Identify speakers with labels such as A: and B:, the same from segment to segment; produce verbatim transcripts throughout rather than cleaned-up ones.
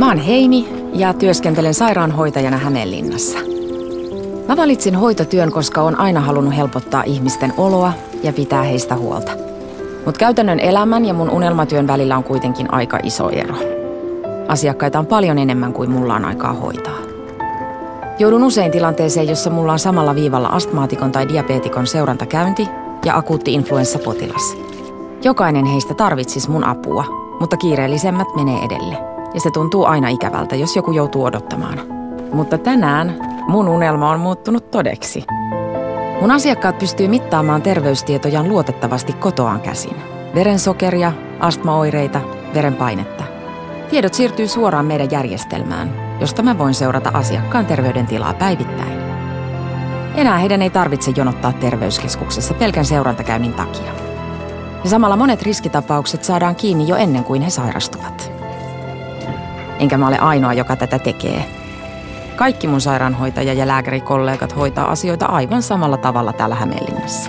A: Mä oon Heini ja työskentelen sairaanhoitajana Hämeenlinnassa. Mä valitsin hoitotyön, koska oon aina halunnut helpottaa ihmisten oloa ja pitää heistä huolta. Mut käytännön elämän ja mun unelmatyön välillä on kuitenkin aika iso ero. Asiakkaita on paljon enemmän kuin mulla on aikaa hoitaa. Joudun usein tilanteeseen, jossa mulla on samalla viivalla astmaatikon tai diabeetikon seurantakäynti ja akuutti influenssapotilas. Jokainen heistä tarvitsisi mun apua, mutta kiireellisemmät menee edelle. Ja se tuntuu aina ikävältä, jos joku joutuu odottamaan. Mutta tänään mun unelma on muuttunut todeksi. Mun asiakkaat pystyy mittaamaan terveystietojaan luotettavasti kotoaan käsin. Verensokeria, astmaoireita, verenpainetta. Tiedot siirtyy suoraan meidän järjestelmään, josta mä voin seurata asiakkaan terveydentilaa päivittäin. Enää heidän ei tarvitse jonottaa terveyskeskuksessa pelkän seurantakäynnin takia. Ja samalla monet riskitapaukset saadaan kiinni jo ennen kuin he sairastuvat. Enkä mä ole ainoa, joka tätä tekee. Kaikki mun sairaanhoitaja- ja lääkärikollegat hoitaa asioita aivan samalla tavalla täällä Hämeenlinnassa.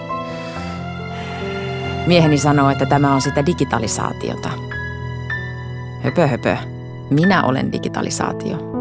A: Mieheni sanoo, että tämä on sitä digitalisaatiota. Höpö höpö. Minä olen digitalisaatio.